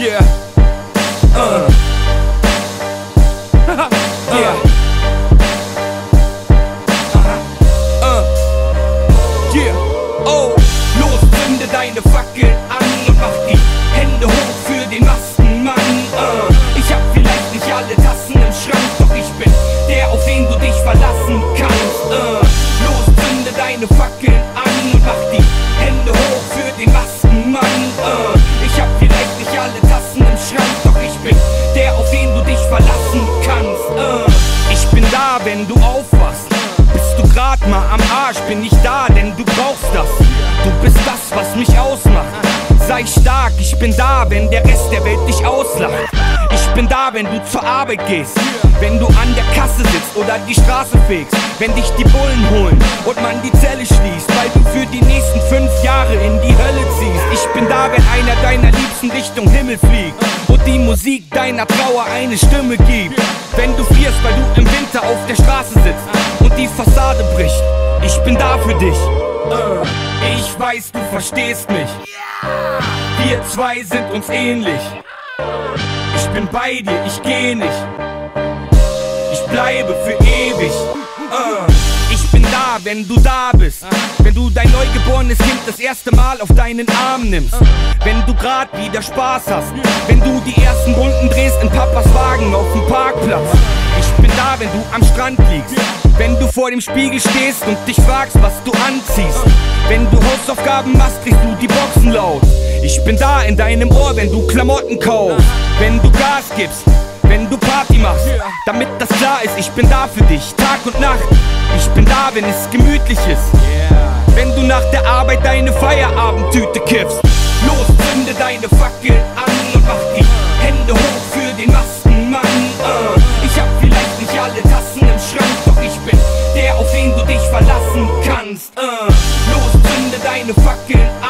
Yeah. Yeah. Yeah. Oh, los, zünde deine Fackel an und mach die Hände hoch für den Maskenmann. Ich hab vielleicht nicht alle Tassen im Schrank, doch ich bin der, auf den du dich verlassen kannst. Los, zünde deine Fackel an und mach die Hände hoch für den Maskenmann. Ich hab vielleicht nicht alle Tassen im Schrank, doch ich bin der, auf den du dich verlassen kannst. Ich bin da, wenn du aufwachst. Bist du grad mal am Arsch, bin ich da, denn du brauchst das. Du bist das, was mich ausmacht. Sei stark, ich bin da, wenn der Rest der Welt dich auslacht. Ich bin da, wenn du zur Arbeit gehst, wenn du an der Kasse sitzt oder die Straße fegst, wenn dich die Bullen holen und man die Zelle schließt, weil du für die nächsten 5 Jahre in die Hölle ziehst. Ich bin da, wenn einer deiner Liebsten Richtung Himmel fliegt und die Musik deiner Trauer eine Stimme gibt. Wenn du frierst, weil du im Winter auf der Straße sitzt und die Fassade bricht. Ich bin da für dich. Ich weiß, du verstehst mich. Wir zwei sind uns ähnlich. Ich bin bei dir, ich geh nicht. Ich bleibe für ewig. Ich bin da, wenn du da bist. Wenn du dein neugeborenes Kind das erste Mal auf deinen Arm nimmst. Wenn du grad wieder Spaß hast. Wenn du die ersten Runden drehst in Papas Wagen auf dem Parkplatz. Ich bin da, wenn du am Strand liegst. Wenn du vor dem Spiegel stehst und dich fragst, was du anziehst. Wenn du Hausaufgaben machst, kriegst du die Boxen laut. Ich bin da in deinem Ohr, wenn du Klamotten kaufst. Wenn du Gas gibst, wenn du Party machst. Damit das klar ist, ich bin da für dich, Tag und Nacht. Ich bin da, wenn es gemütlich ist. Wenn du nach der Arbeit deine Feierabendtüte kiffst. Los, zünde deine Fackel an und mach die Hände hoch für den Maskenmann. Ich hab vielleicht nicht alle Tassen im Schrank, doch ich bin der, auf den du dich verlassen kannst. Los, zünde deine Fackel